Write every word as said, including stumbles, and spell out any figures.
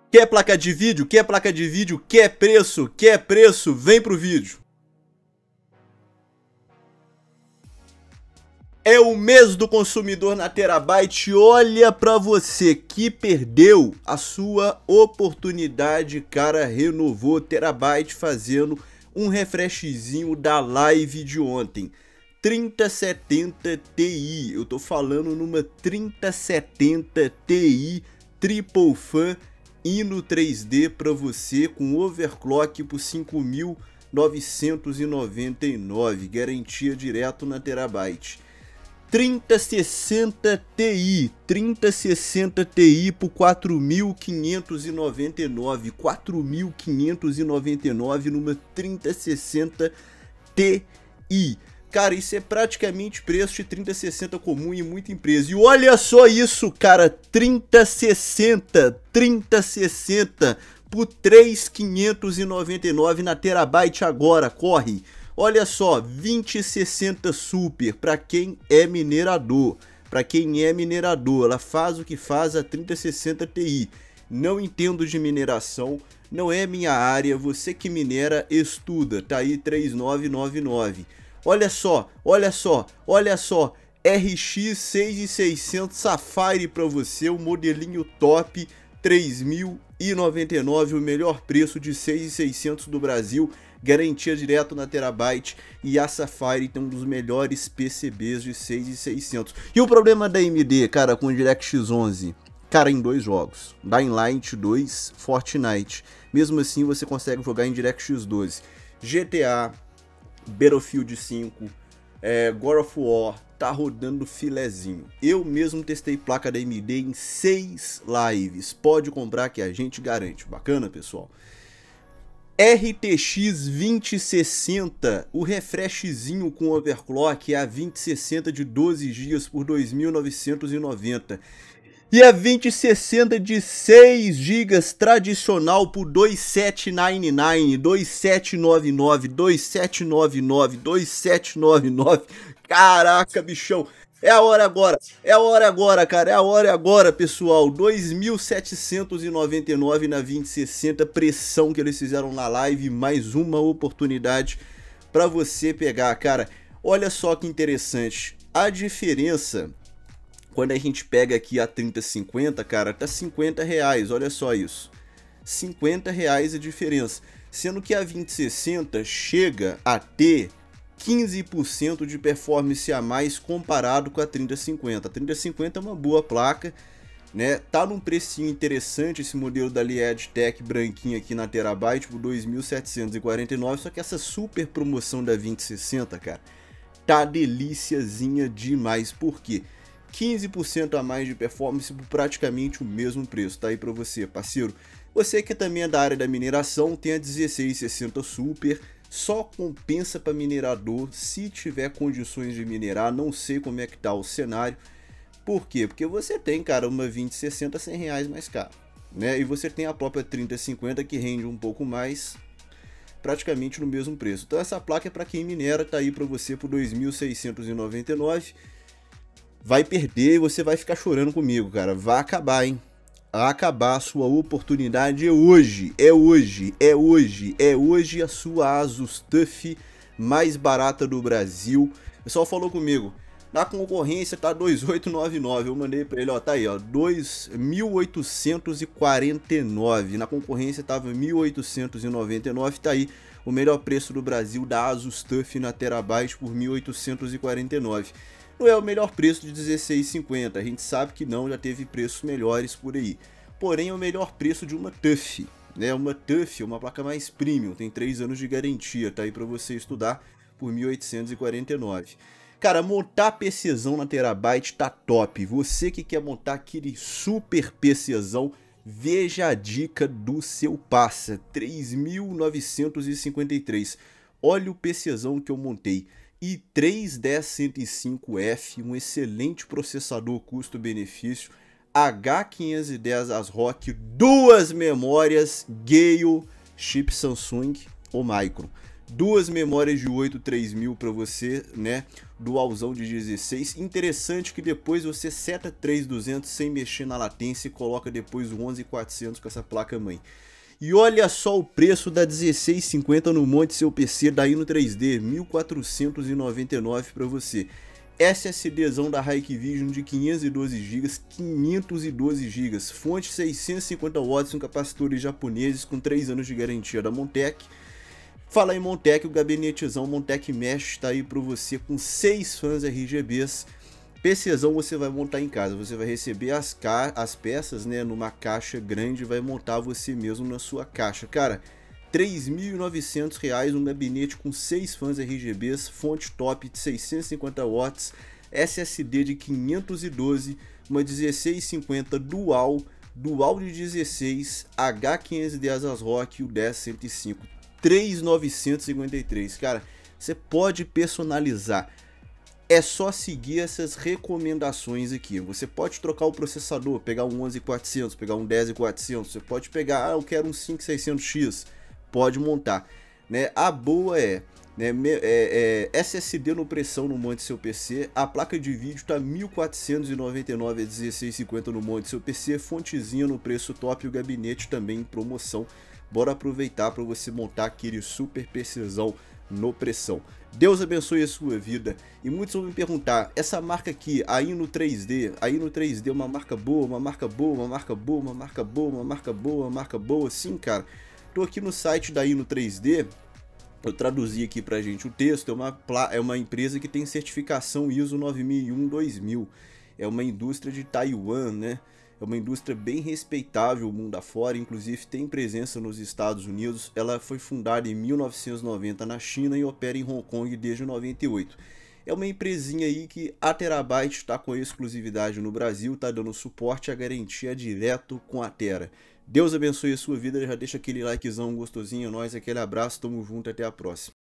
Quer placa de vídeo? Quer placa de vídeo? Quer preço? Quer preço? Vem pro vídeo. É o mês do consumidor na Terabyte. Olha pra você que perdeu a sua oportunidade, cara. Renovou Terabyte fazendo um refreshzinho da live de ontem. trinta setenta Ti, eu tô falando numa trinta setenta Ti Triple Fan Hino três D para você com overclock por cinco mil novecentos e noventa e nove, garantia direto na Terabyte. trinta sessenta Ti, trinta sessenta Ti por quatro mil quinhentos e noventa e nove, quatro mil quinhentos e noventa e nove numa trinta sessenta Ti. Cara, isso é praticamente preço de trinta sessenta comum em muita empresa. E olha só isso, cara, trinta sessenta, trinta sessenta por três mil quinhentos e noventa e nove na Terabyte agora, corre. Olha só, vinte sessenta Super para quem é minerador. Para quem é minerador, ela faz o que faz a trinta sessenta Ti. Não entendo de mineração, não é minha área, você que minera, estuda, tá aí três mil novecentos e noventa e nove. Olha só, olha só, olha só, R X seis mil e seiscentos Sapphire para você, o modelinho top, três mil e noventa e nove, o melhor preço de seis mil e seiscentos do Brasil, garantia direto na Terabyte, e a Sapphire tem um dos melhores P C Bs de seis mil e seiscentos. E o problema da A M D, cara, com o DirectX onze? Cara, em dois jogos, Dying Light dois, Fortnite, mesmo assim você consegue jogar em DirectX doze, G T A, Battlefield cinco, é, God of War, tá rodando filezinho. Eu mesmo testei placa da A M D em seis lives, pode comprar que a gente garante. Bacana, pessoal? R T X vinte sessenta, o refreshzinho com overclock é a vinte sessenta de doze gigas por dois mil novecentos e noventa. E a vinte sessenta de seis gigas tradicional por dois mil setecentos e noventa e nove, dois mil setecentos e noventa e nove, dois mil setecentos e noventa e nove, dois mil setecentos e noventa e nove. Caraca, bichão. É a hora agora. É a hora agora, cara. É a hora agora, pessoal. dois mil setecentos e noventa e nove na vinte sessenta, pressão que eles fizeram na live, mais uma oportunidade para você pegar, cara. Olha só que interessante. A diferença quando a gente pega aqui a trinta cinquenta, cara, tá cinquenta reais, olha só isso. cinquenta reais a diferença. Sendo que a vinte sessenta chega a ter quinze por cento de performance a mais comparado com a trinta cinquenta. A trinta cinquenta é uma boa placa, né? Tá num precinho interessante esse modelo da EdTech branquinho aqui na Terabyte por dois mil setecentos e quarenta e nove, só que essa super promoção da vinte sessenta, cara, tá deliciazinha demais. Por quê? quinze por cento a mais de performance por praticamente o mesmo preço, tá aí pra você, parceiro. Você que também é da área da mineração, tem a dezesseis sessenta Super, só compensa para minerador se tiver condições de minerar. Não sei como é que tá o cenário. Por quê? Porque você tem, cara, uma vinte sessenta cem reais mais caro, né? E você tem a própria trinta cinquenta que rende um pouco mais, praticamente no mesmo preço. Então essa placa é para quem minera, tá aí para você por dois mil seiscentos e noventa e nove. Vai perder e você vai ficar chorando comigo, cara. Vai acabar, hein? Vai acabar a sua oportunidade é hoje, é hoje, é hoje, é hoje a sua Asus TUF mais barata do Brasil. O pessoal falou comigo, na concorrência tá dois mil oitocentos e noventa e nove, eu mandei pra ele, ó, tá aí, ó, dois mil oitocentos e quarenta e nove, na concorrência tava mil oitocentos e noventa e nove, tá aí o melhor preço do Brasil da Asus TUF na Terabyte por mil oitocentos e quarenta e nove. Não é o melhor preço de dezesseis cinquenta, a gente sabe que não, já teve preços melhores por aí. Porém é o melhor preço de uma TUF, né? Uma TUF, uma placa mais premium, tem três anos de garantia, tá aí para você estudar por mil oitocentos e quarenta e nove. Cara, montar PCzão na Terabyte tá top. Você que quer montar aquele super PCzão, veja a dica do seu passa, três mil novecentos e cinquenta e três. Olha o PCzão que eu montei. i três dez cento e cinco F, um excelente processador custo-benefício, H quinhentos e dez ASRock, duas memórias Gale, chip Samsung ou Micron. duas memórias de oito três mil para você, né, dualzão de dezesseis. Interessante que depois você seta três mil e duzentos sem mexer na latência e coloca depois o onze mil e quatrocentos com essa placa mãe. E olha só o preço da dezesseis cinquenta no monte seu P C da Hino três D, mil quatrocentos e noventa e nove para você. SSDzão da Hikvision de quinhentos e doze gigas, quinhentos e doze gigas, fonte seiscentos e cinquenta watts com capacitores japoneses com três anos de garantia da Montec. Fala em Montec, o gabinetezão Montec Mesh está aí para você com seis fãs R G Bs. PCzão você vai montar em casa, você vai receber as, ca as peças, né, numa caixa grande e vai montar você mesmo na sua caixa. Cara, três mil e novecentos reais, um gabinete com seis fãs R G Bs, fonte top de seiscentos e cinquenta watts, S S D de quinhentos e doze, uma dezesseis cinquenta dual, dual de dezesseis, H quinhentos e dez ASRock e o dez cento e cinco, três mil novecentos e cinquenta e três. Cara, você pode personalizar. É só seguir essas recomendações aqui. Você pode trocar o processador, pegar um onze mil e quatrocentos, pegar um dez mil e quatrocentos. Você pode pegar, ah, eu quero um cinco mil e seiscentos X. Pode montar, né? A boa é, né, é, é S S D no pressão no monte seu P C. A placa de vídeo tá mil quatrocentos e noventa e nove a dezesseis cinquenta no monte seu P C. Fontezinha no preço top e o gabinete também em promoção. Bora aproveitar para você montar aquele super PCzão no pressão. Deus abençoe a sua vida. E muitos vão me perguntar, essa marca aqui, a Hino três D, a Hino três D é uma marca boa, uma marca boa, uma marca boa, uma marca boa, uma marca boa, uma marca boa? Sim, cara. Tô aqui no site da Hino três D, eu traduzi aqui pra gente o texto, é uma, é uma empresa que tem certificação I S O nove mil e um dois mil. É uma indústria de Taiwan, né? É uma indústria bem respeitável mundo afora, inclusive tem presença nos Estados Unidos. Ela foi fundada em mil novecentos e noventa na China e opera em Hong Kong desde noventa e oito. É uma empresinha aí que a Terabyte está com exclusividade no Brasil, está dando suporte à garantia direto com a Tera. Deus abençoe a sua vida, já deixa aquele likezão gostosinho, nós, aquele abraço, tamo junto, até a próxima.